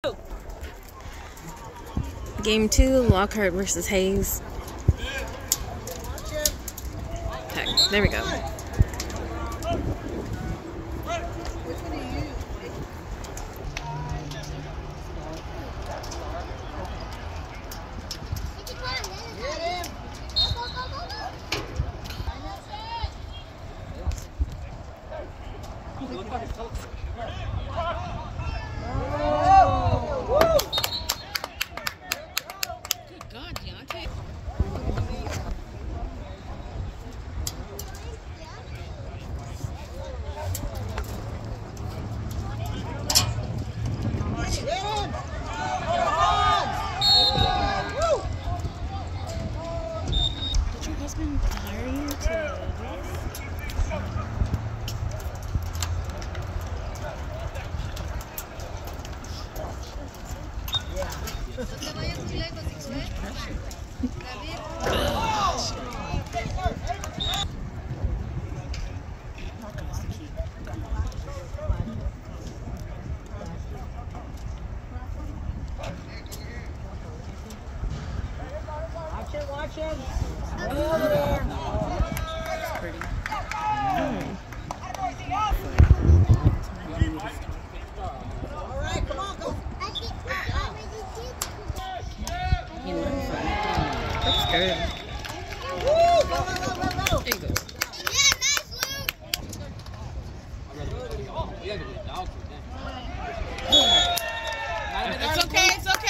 Game 2, Lockhart versus Hayes. Okay, there we go. Watch it. All right, come on, go. That's good. Woo, go. There you go. It's okay, it's okay.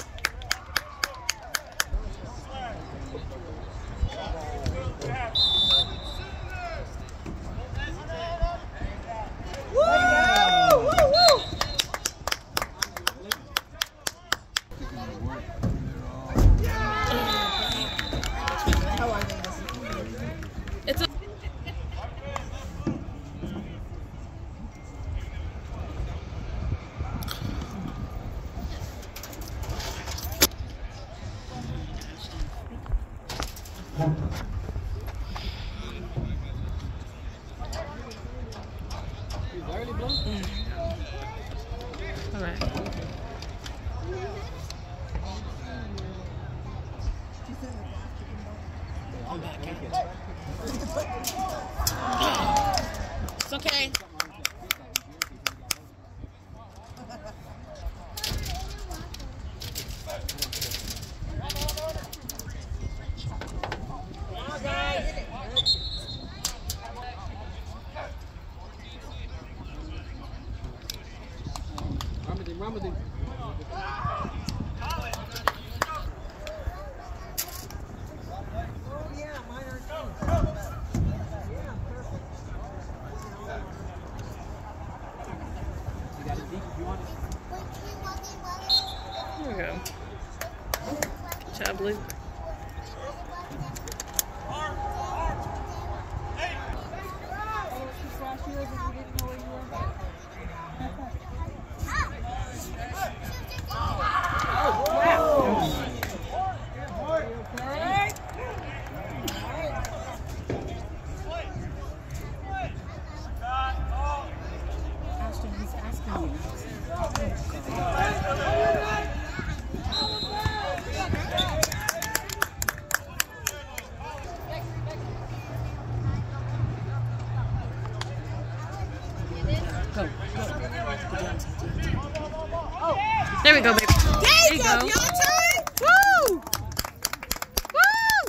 All right. It's okay. Run with him. Here we go. Job, Luke. There we go, baby. There you go. Woo! Woo!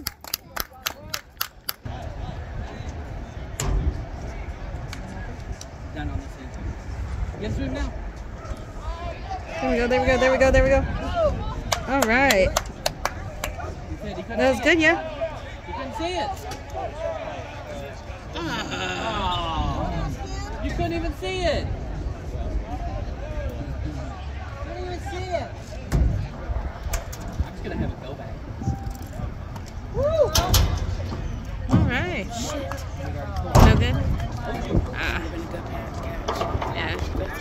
Down on the same. Get through now. There we go, there we go, there we go, there we go. All right. That was good, yeah? You couldn't see it. You couldn't even see it. I didn't even see it. I'm just going to have it go back. Woo! All right. No good? Ah. Yeah.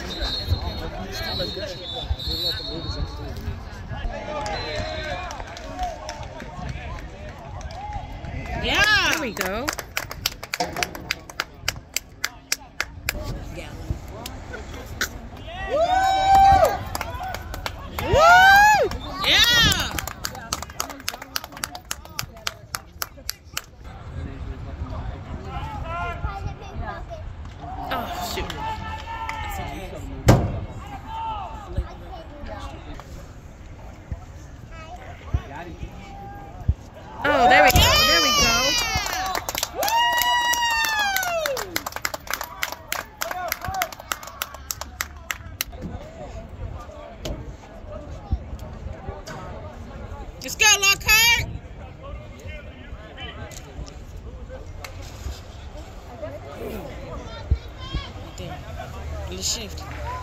Yeah. There we go. Oh, there we go. There we go. Let's go, Lockhart. Little shift.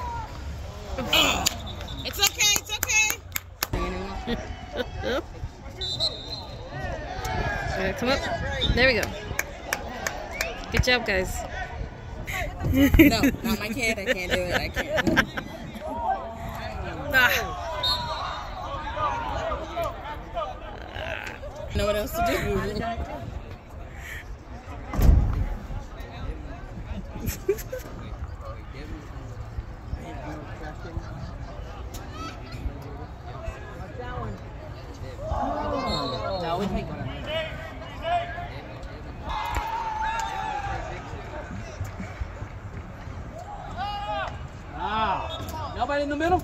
It's okay. It's okay. Come up. There we go. Good job, guys. No, not my kid. I can't do it. I can't. Know what else to do? No, we take one. Ah, nobody in the middle.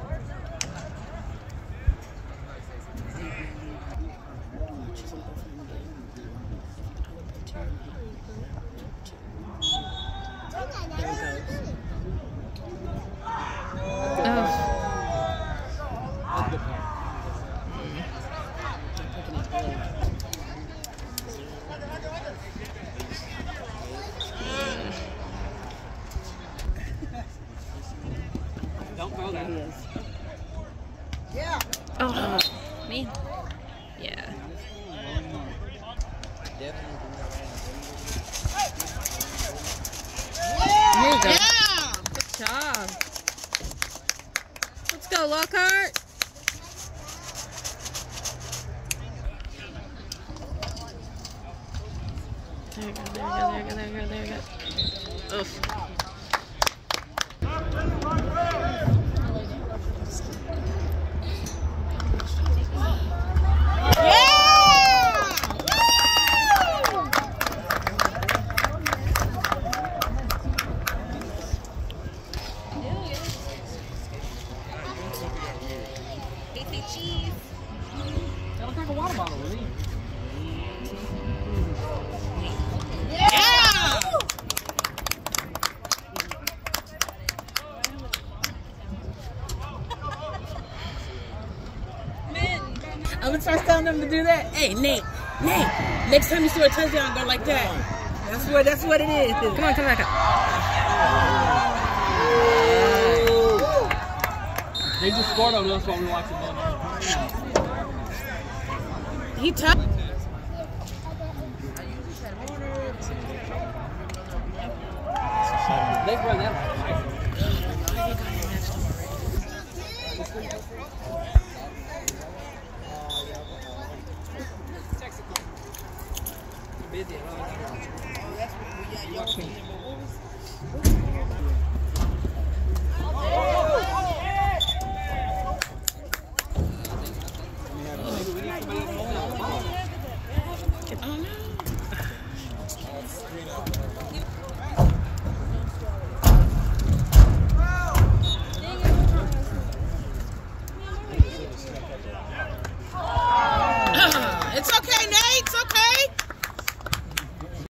Don't throw that. Yeah. Oh, me? Yeah. There you go. Yeah. Good job. Let's go, Lockhart. There you go, there you go, there you go, there you go, there you go. Oof. That looks like a water bottle, really. I'm gonna start telling them to do that. Hey, Nate, next time you score a touchdown, go like that. That's what it is. Come on, come back up. They just scored on us while we were watching them. He tough. They've run that. It's okay.